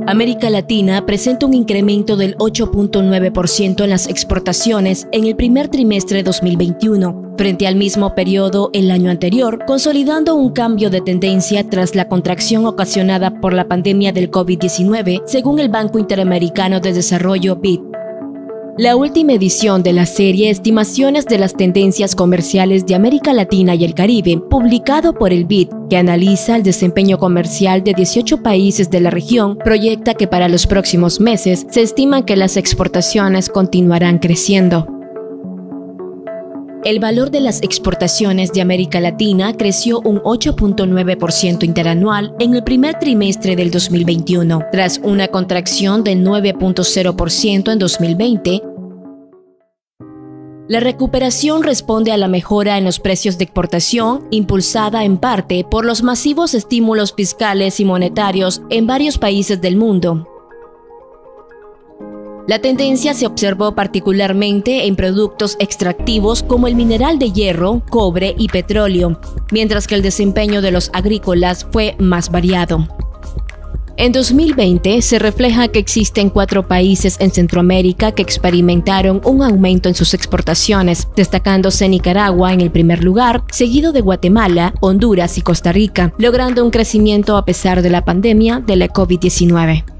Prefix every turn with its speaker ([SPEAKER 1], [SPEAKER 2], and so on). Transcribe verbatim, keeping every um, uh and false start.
[SPEAKER 1] América Latina presenta un incremento del ocho punto nueve por ciento en las exportaciones en el primer trimestre de dos mil veintiuno, frente al mismo periodo el año anterior, consolidando un cambio de tendencia tras la contracción ocasionada por la pandemia del COVID diecinueve, según el Banco Interamericano de Desarrollo B I D. La última edición de la serie Estimaciones de las Tendencias Comerciales de América Latina y el Caribe, publicado por el B I D, que analiza el desempeño comercial de dieciocho países de la región, proyecta que para los próximos meses se estima que las exportaciones continuarán creciendo. El valor de las exportaciones de América Latina creció un ocho punto nueve por ciento interanual en el primer trimestre del dos mil veintiuno, tras una contracción del nueve punto cero por ciento en dos mil veinte. La recuperación responde a la mejora en los precios de exportación, impulsada en parte por los masivos estímulos fiscales y monetarios en varios países del mundo. La tendencia se observó particularmente en productos extractivos como el mineral de hierro, cobre y petróleo, mientras que el desempeño de los agrícolas fue más variado. En dos mil veinte se refleja que existen cuatro países en Centroamérica que experimentaron un aumento en sus exportaciones, destacándose Nicaragua en el primer lugar, seguido de Guatemala, Honduras y Costa Rica, logrando un crecimiento a pesar de la pandemia de la COVID diecinueve.